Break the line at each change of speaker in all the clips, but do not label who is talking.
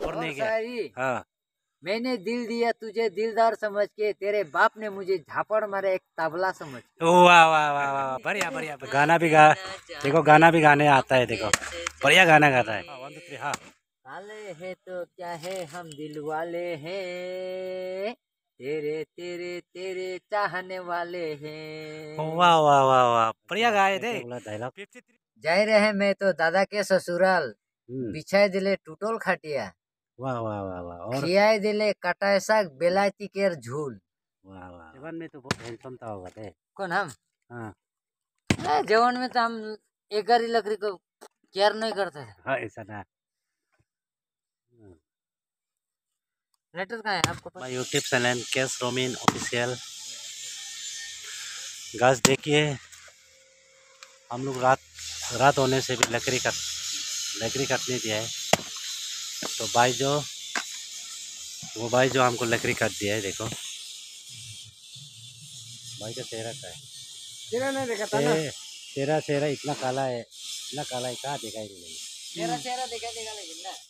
और नहीं क्या?
शायरी।
हाँ।
मैंने दिल दिया तुझे दिलदार समझ के, तेरे बाप ने मुझे झापड़ मारे एक तबला समझ के।
वाह वाह वाह वाह, बढ़िया बढ़िया। गाना भी गा, देखो गाना भी गाने आता है, देखो बढ़िया गाना गाता है। 1 2 3 हाँ।
काले है तो क्या है हम दिल वाले हैं, तेरे तेरे तेरे चाहने वाले हैं।
वाह वाह वाह वाह, बढ़िया गाए थे। डायलॉग
जाय रहे मैं तो दादा के ससुराल, बिछाए दिले टूटोल खाटिया,
वाह वाह वाह वाह। और
खियाए दिले कटाए साग बेलायती केर झूल।
वाह वाह, जीवन में तो बहुत हैंडसम था होगा थे।
कौन हम?
हाँ
जवान में तो हम एक ही लकड़ी को केयर नहीं करते थे।
हाँ, ऐसा ना।
लेटर कहाँ है आपको पता?
माय यूट्यूब चैनल केस रोमिन ऑफिशियल। गाइस देखिए, हम लोग रात होने से भी लकड़ी काटने दिया है। तो भाई जो हमको लकड़ी काट दिया है, देखो भाई का चेहरा का है।
चेहरा नहीं देखा था ना।
चेहरा इतना काला है, कहाँ देखा ही नहीं।
मेरा चेहरा देखा लेकिन ना।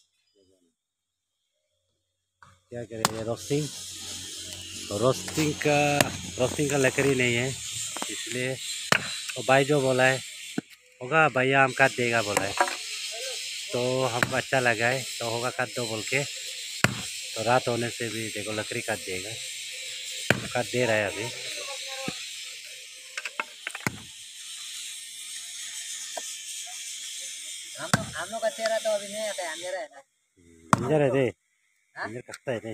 क्या करें, ये रोस्टिंग का लकड़ी नहीं है, इसलिए तो भाई जो बोला है होगा, भैया हम काट देगा बोला है, तो हमको अच्छा लगा है, तो होगा काट दो बोल के। तो रात होने से भी देखो लकड़ी काट देगा, काट दे रहा है अभी।
हम लोग का चेहरा तो अभी नहीं आता है, अंधेरा है ना।
डेंजर है रे, डेंजर कटता है रे।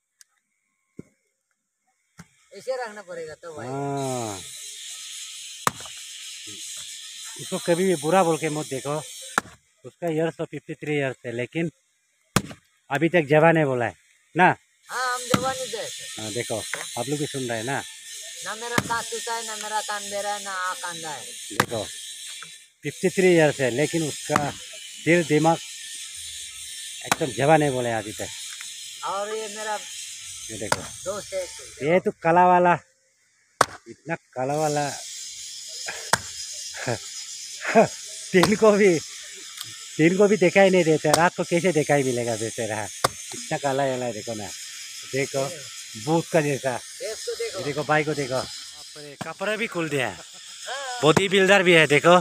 ऐसे रखना पड़ेगा तो भाई।
हाँ, उसको कभी भी बुरा बोल के मत देखो, उसका ईयर्स तो 53 ईयर्स है, लेकिन अभी तक जवान है बोला है ना।
हाँ हम जवानी थे।
हाँ देखो, आप लोग भी सुन रहे हैं ना।
ना मेरा दांत टूटा है, ना मेरा कान बेरा है, ना आँख अंधा है।
देखो 53 ईयर्स है, लेकिन उसका दिल दिमाग एकदम जवान है बोले अभी तक।
और ये मेरा
ये देखो,
दोस्त है।
ये तो काला वाला, इतना काला वाला दिन को भी देखा ही नहीं देता, रात को कैसे देखा ही मिलेगा वैसे रहा, इतना काला है। देखो ना, देखो भूत का जैसा। देखो भाई को देखो, कपड़े भी खुल दिया है, बॉडी बिल्डर भी है। देखो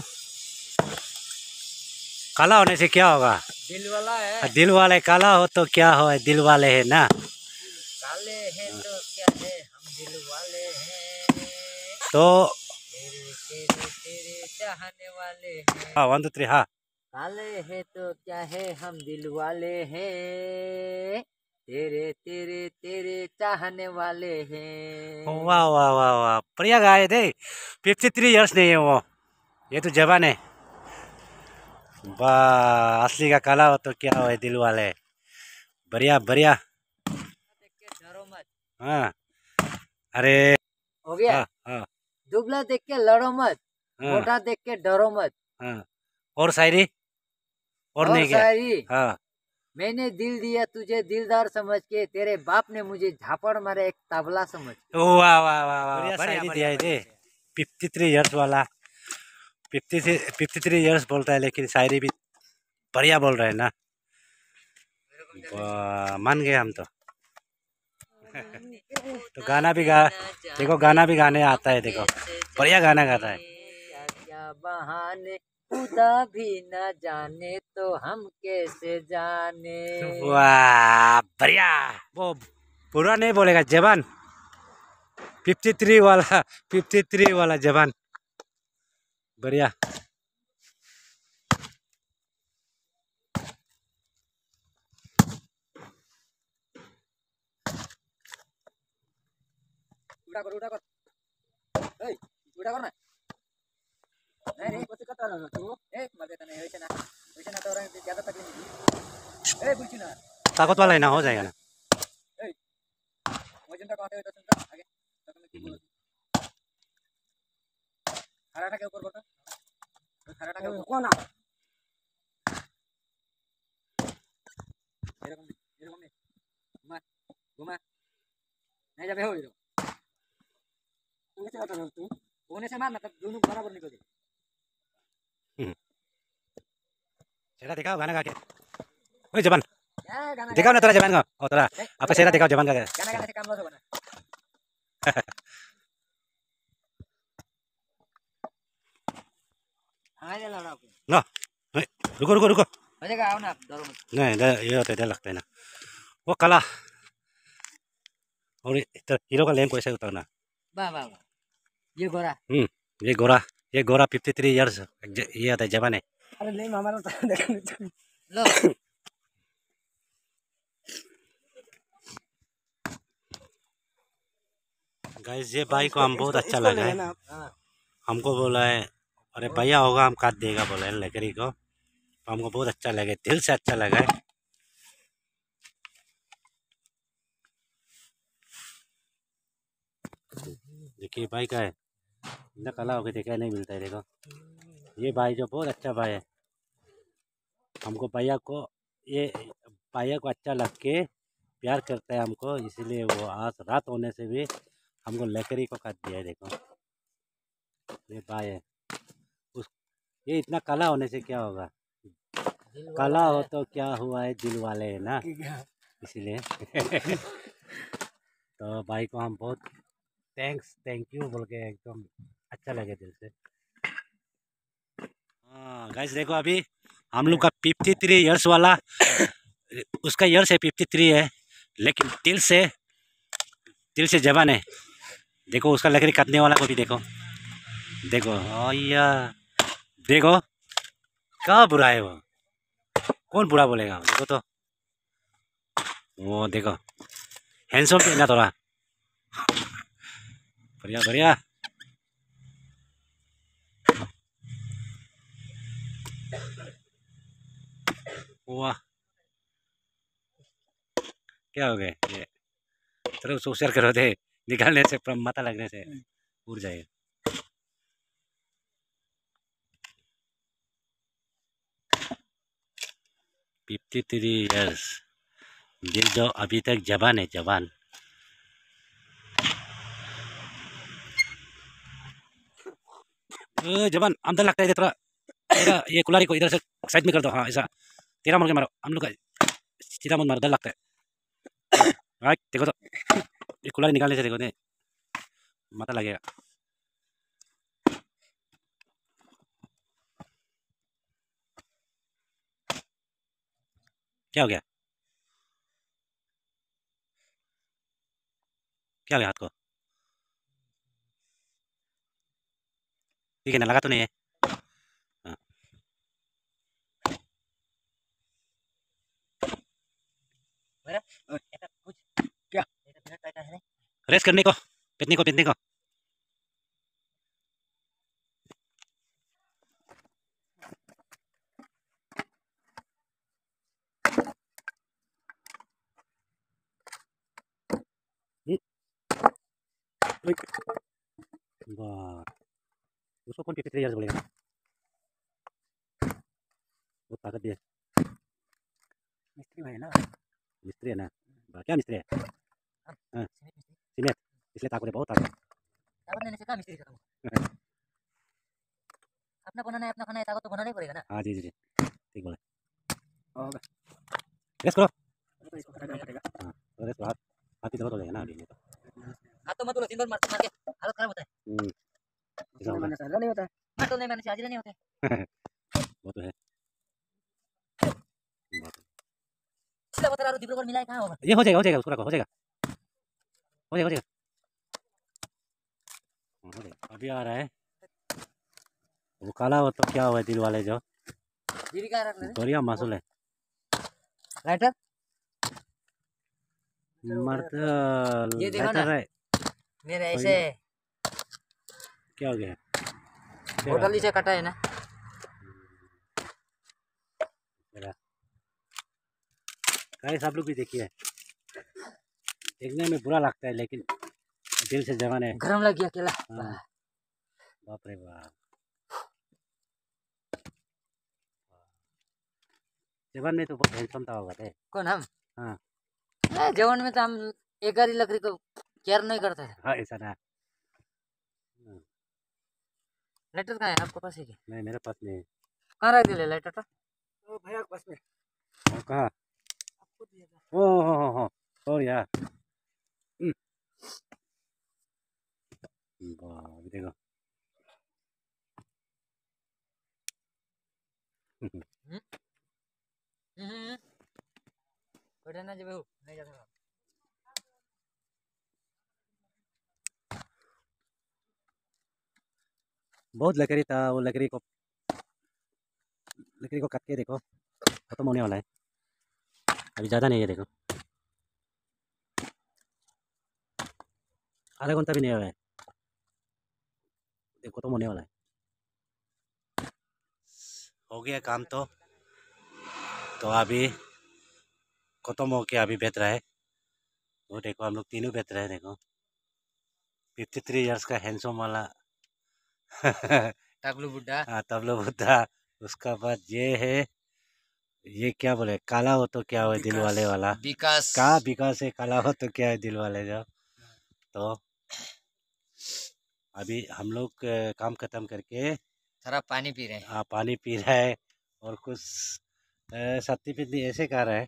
काला होने से क्या होगा,
दिल वाला है।
दिल वाले काला हो तो क्या हो, दिल वाले है ना।
काले हैं तो क्या है हम दिल वाले हैं,
तो
तेरे तेरे तेरे चाहने वाले हैं।
हाँ 1 2 3 हाँ।
काले हैं तो क्या है हम दिल वाले हैं, तेरे तेरे तेरे चाहने वाले हैं।
वाह वाह वाह वाह, बढ़िया गाए थे। 53 ईयर्स नहीं है वो, ये तो जवान है। वाह, असली का काला हो तो क्या हो, दिल वाले। बढ़िया बढ़िया।
देख के डरो मत।
हाँ अरे
हो गया।
हाँ हाँ
दुबला देख के लड़ो मत,
हाँ
मोटा देख के डरो मत।
हाँ। और शायरी और नहीं क्या?
शायरी।
हाँ।
मैंने दिल दिया तुझे दिलदार समझ के, तेरे बाप ने मुझे झापड़ मारे एक तबला समझ के।
वाह वाह वाह वाह, शायरी दिया है थे। 53 ईयर्स वाला, 53 ईयर्स बोलता है, लेकिन शायरी भी बढ़िया बोल रहे हैं ना। मान गए हम तो। तो गाना भी देखो गाना भी गाने आता है, देखो बढ़िया गाना गाता है।
क्या क्या बहाने खुदा भी न जाने तो हम कैसे जाने।
वाह बढ़िया, वो बुरा नहीं बोलेगा जवान, 53 वाला जवान, बढ़िया।
उड़ा कर ए उड़ा कर ना। नहीं रे कुछ करता रहा तू ए मर देता नहीं, वैसे ना तो और ज्यादा तकलीफ नहीं ए पूछी ना।
ताकत वाला है ना, हो जाएगा ना।
ए वजन का कहते हो तो सुनता आगे तो मैं की बोलूं। खराटा के ऊपर बोलता, खराटा के ऊपर कौन आ एरकम नहीं घुमा घुमा नहीं जाबे हो इधर। कैसे करता तू होने से मार ना, तब दोनों बराबर निकल जाए।
चला देखा गाना गा के, ओए जवान
गाना
दिखाओ ना थोड़ा जवान का, और थोड़ा आपका चेहरा दिखाओ जवान का।
गाना गाने से काम लॉस होगा ना। हाँ ये लड़ा आपको।
ना नहीं, रुको रुको रुको।
हो जाएगा, आओ ना आप डरो मत।
नहीं ये होता है, डर लगता है ना वो काला। और हीरो का लैंप कैसे उतारना।
वाह वाह वाह, ये गोरा।
ये गोरा, ये गोरा 53 इयर्स ये आता है जवान है।
अरे नहीं हमारा तो देखो लो।
गाइस ये बाइक को हम बहुत अच्छा लगा है, हमको बोला है अरे भैया होगा हम काट देगा बोला है लकड़ी को, तो हमको बहुत अच्छा लगा, दिल से अच्छा लगा है। देखिए भाई का है, इतना काला होकर देखा नहीं मिलता है, देखो ये भाई जो बहुत अच्छा भाई है, हमको भैया को ये भैया को अच्छा लग के प्यार करता है हमको, इसलिए वो आज रात होने से भी हमको लकड़ी को काट दिया है। देखो ये भाई है उस, ये इतना काला होने से क्या होगा, काला हो तो क्या हुआ है, दिल वाले है ना, इसलिए तो भाई को हम बहुत थैंक यू बोल के एकदम अच्छा लगे दिल से। हाँ गाइस देखो अभी हम लोग का 53 इयर्स वाला, उसका ईयर्स है 53 है, लेकिन दिल से जवान है। देखो उसका लकड़ी काटने वाला को भी देखो, देखो भैया देखो क्या बुरा है वो, कौन बुरा बोलेगा, देखो तो वो देखो हैंडसम तो ना थोड़ा बढ़िया बढ़िया। वाह क्या हो गए ये, चलो सोशल करो दे, निकालने से माथा लगने से उड़ जाएगा। फिफ्टी 3 इयर्स, दिल जो अभी तक जवान है, जवान। जवान अंदर लगता है थोड़ा, तेरा ये कुल्हाड़ी को इधर से साइड में कर दो, हाँ ऐसा तेरा मुड़ के मारो, हम लोग का सीधा मुड़ मारो, डर लगता है। हाँ देखो तो ये कुल्हाड़ी निकालने से देखो दे माथा लगेगा। क्या हो गया, क्या हो गया हाथ को, ठीक है ना, लगा तो नहीं है। हाँ
मेरा ऐसा कुछ क्या ऐसा बिना टाइट है नहीं।
रेस्ट करने को, पिटने को पिटने को। वाह उसको कौन 53 इयर्स बोलेगा, बहुत ताकत भी है,
मिस्त्री भाई ना।
मिस्त्री है ना, क्या मिस्त्री है, हाँ
मिस्त्री
सीमेंट, इसलिए ताकत है, बहुत ताकत।
ताकत लेने से क्या मिस्त्री खत्म। अपना बनाना है, अपना खाना है, ताकत तो बनाना ही पड़ेगा ना।
हाँ जी जी जी ठीक बोले,
होगा
रेस्ट करो।
तो इसको खत्म करेगा।
हाँ तो रेस्ट, हाथ हाथ की दर्द हो जाएगा ना अभी नहीं तो।
हाथ तो मत बोलो, दिन भर मार मार के हालत खराब होता है।
ऐसा होगा।
मैंने नहीं होता है, मैं तो नहीं, मैंने आज नहीं होता है।
वो तो है, बात है।
इसलिए बता रहा हूँ, दीपक और मिलाए कहाँ होगा।
ये हो जाएगा उसको रखो, हो जाएगा हो जाएगा हाँ, हो जाएगा। अभी आ रहा है वो काला, हो तो क्या हुआ है, दिल वाले जो
दीदी कहाँ रख ले
बढ़िया मासूल है,
लाइटर।
मर्द
ये देखो ना,
लाइटर है।
मेरे ऐसे
क्या हो गया,
होटल नीचे कटा है ना।
गाइस आप लोग भी देखिए, देखने में बुरा लगता है लेकिन दिल से जवान है।
गरम लग गया केला।
हाँ बाप रे बाप, जवान में तो बहुत हैंडसम था होगा थे।
कौन हम?
हाँ
जवान में तो हम एक ही लकड़ी को केयर नहीं करते थे।
हाँ ऐसा ना,
लाइटर कहाँ है आपके पास है क्या?
नहीं मेरे पास नहीं है।
कहाँ रख दिले लाइटर तो?
भैया के पास में।
कहाँ Oh yeah. Hmm. वाह अभी देखो।
हम्म हम्म उठा ना जब नहीं जाता।
बहुत लकड़ी था, वो लकड़ी को काट के देखो खत्म होने वाला है। अभी ज़्यादा नहीं है देखो, आधा घंटा भी नहीं हुआ है, देखो खत्म होने वाला है। हो गया काम तो अभी खत्म हो के अभी बेच रहा है। वो देखो हम लोग तीनों बेच रहे हैं देखो। 53 इयर्स का हैंडसम वाला।
टकलू बुड्ढा।
हाँ तबला बुद्धा। उसका बाद ये है, ये क्या बोले, काला हो तो क्या हो दिल वाले वाला।
विकास
का विकास है, काला हो तो क्या है दिल वाले जो। तो अभी हम लोग काम खत्म करके
थोड़ा पानी पी रहे हैं।
पानी पी रहा है और कुछ सत्ती पित्ती ऐसे खा रहा है।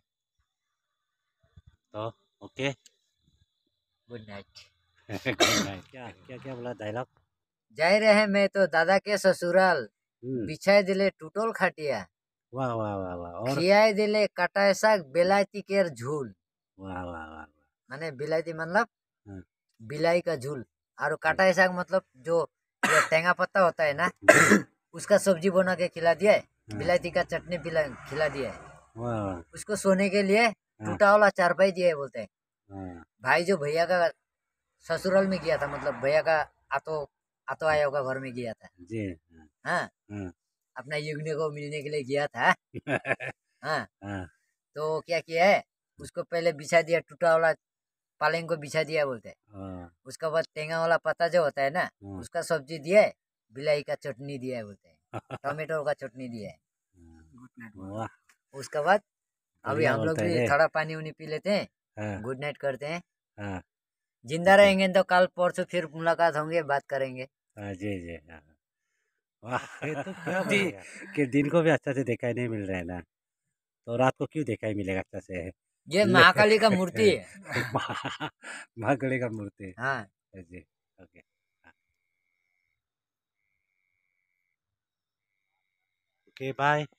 तो okay.
Good night.
Good night. क्या क्या क्या बोला डायलॉग?
जाय रहे मैं तो दादा के ससुराल,
हम्म।
बिछाए दिले टूटल खाटिया,
वाह वाह वाह वाह। और
खियाए दिले काटाए साग बेलायती केर झूल।
वाह वाह वाह।
माने बिलायती मतलब
हाँ,
बिलाई का झूल, और काटाए साग मतलब जो ये टेंगा पत्ता होता है ना, उसका सब्जी बना के खिला दिया है।
हाँ,
बिलायती का चटनी खिला दिया है।
वाह वाह।
उसको सोने के लिए
हाँ,
टूटा वाला चारपाई दिया है बोलते हैं।
हाँ,
भाई जो भैया का ससुराल में गया था, मतलब भैया का आतो आतो आया होगा घर में गया था।
जी। हाँ,
हाँ,
हाँ,
अपना युग्न को मिलने के लिए गया था। हाँ,
हाँ,
तो क्या किया है, उसको पहले बिछा दिया, टूटा वाला पालेंग को बिछा दिया बोलते हैं।
हाँ,
उसके बाद टेंगा वाला पत्ता जो होता है ना,
हाँ,
उसका सब्जी दिया है। बिलाई का चटनी दिया है बोलते हैं, टमाटो का चटनी दिया है।
वाह
उसके बाद अभी
बढ़िया
हम लोग
बोलता है
भी
रे।
थोड़ा पानी उनी पी लेते हैं,
हाँ,
गुड नाइट करते हैं।
हाँ,
जिंदा
ओके।
रहेंगे तो कल परसों फिर मुलाकात होंगे, बात करेंगे।
हाँ जी जी। हाँ वाह, ये तो क्या बोलेगा कि दिन को भी अच्छा से दिखाई नहीं मिल रहा है ना, तो रात को क्यों दिखाई मिलेगा अच्छा से?
ये
ले
महाकाली का मूर्ति है।
महागड़े का मूर्ति।
हाँ।
जी। ओके। Okay bye.